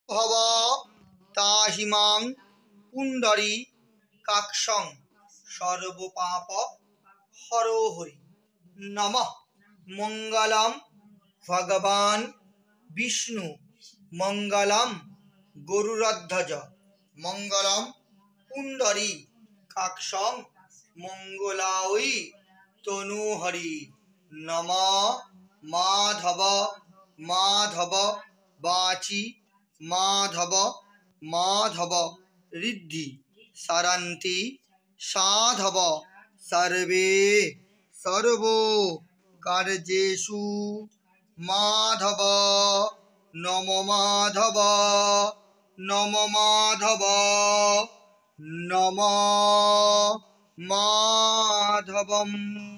ভব তাহিমাং পুণ্ডরী কাক্ষং সর্বপাপ হরো হরি নমঃ। মঙ্গলম ভগবান বিষ্ণু মঙ্গলম গরুড়ধ্বজ মঙ্গলম পুণ্ডরী কাক্ষং মঙ্গলায় তনুহরি নমঃ। মাধব মাধব বাচি মাধব মাধব ঋদ্ধি সারন্তি সাধব সর্বে সর্ব কার্যেষু মাধব নম মাধব নম মাধব নম মাধবম।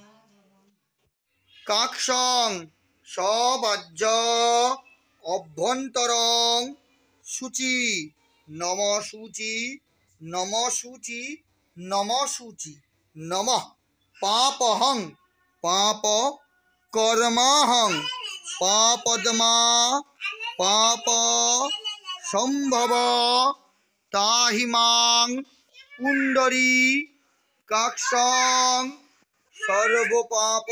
কাক্ষং সবাজ্য অভ্যন্তরং শুচি নম শুচি নম শুচি নম শুচি নমঃ। পাপহং পাপ কর্মাহং পাপদ্মা পাপ সম্ভব তাহিমাং পুণ্ডরী কাক্ষং সর্বপাপ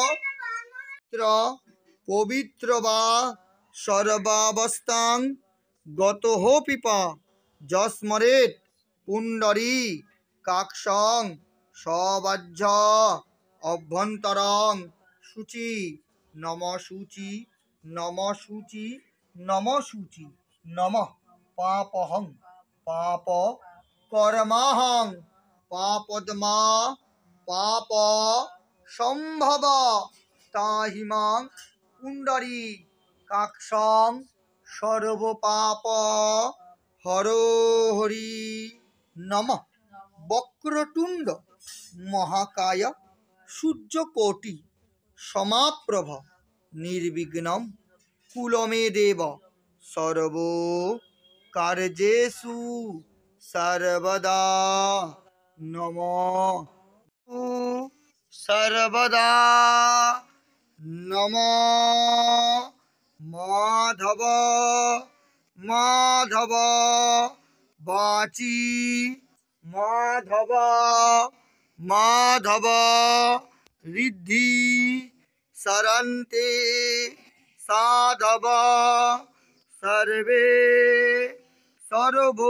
পবিত্র বা সর্বাবস্থাং গতঃ পিপা যস্মরেৎ পুণ্ডরী কাক্ষং সবাজ্য অভ্যন্তরং শুচি নম শুচি নম শুচি নম শুচি নমঃ। পাপহং পাপ কর্মাহং পাপদ্মা পাপ সম্ভব তাহিমাং পুণ্ডরী কাক্ষং সর্বপাপ হরো হরি নমঃ। বক্রতুণ্ড মহাকায় সূর্যকোটি সমাপ্রভ নির্বিঘ্নম কুলমে দেব সর্ব কার্যেষু সর্বদা নমঃ সর্বদা নমঃ। মাধব মাধব বাচি মাধব মাধব ঋদ্ধি সরন্তে সাধব সর্বে সর্ব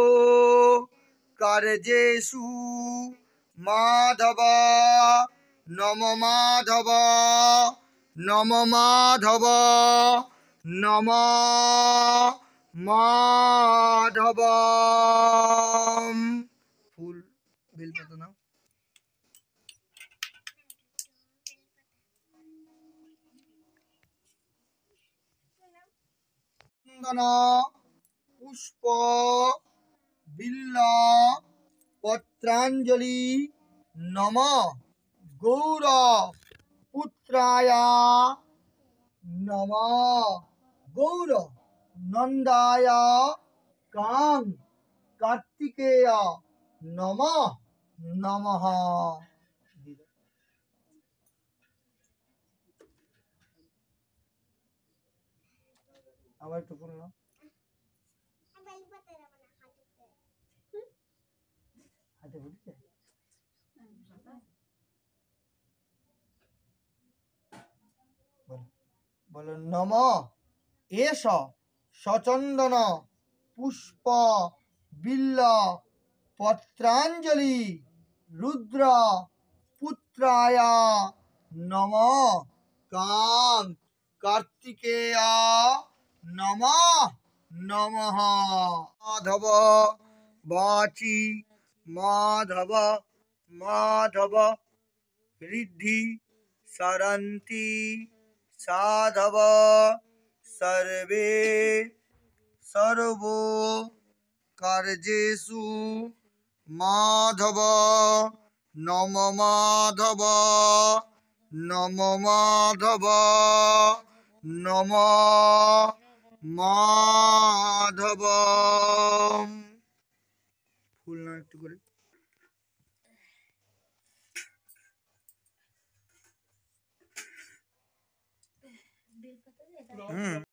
কার্যেষু মাধব নম মাধব নম মাধব নম মাধব। ফুল বেলপাতা নাও। চন্দন পুষ্প বিল্ল পত্রাঞ্জলি নম গৌর পুত্রায় নম গৌর নন্দায় কাং কার্তিকেয় নম নমঃ। আবার একটু ফুল নাও। হাতে ফুটেছে বলো নম এষ সচন্দন পুষ্প বিল্ল পত্রাঞ্জলি রুদ্র পুত্রায় নম কাং কার্তিকেয় নম নমঃ। মাধব বাচি মাধব মাধব ঋদ্ধি সরন্তি সাধব সর্বে সর্ব কার্যেষু মাধব নম মাধব নম মাধব নম মাধব। ফুল না একটু করে।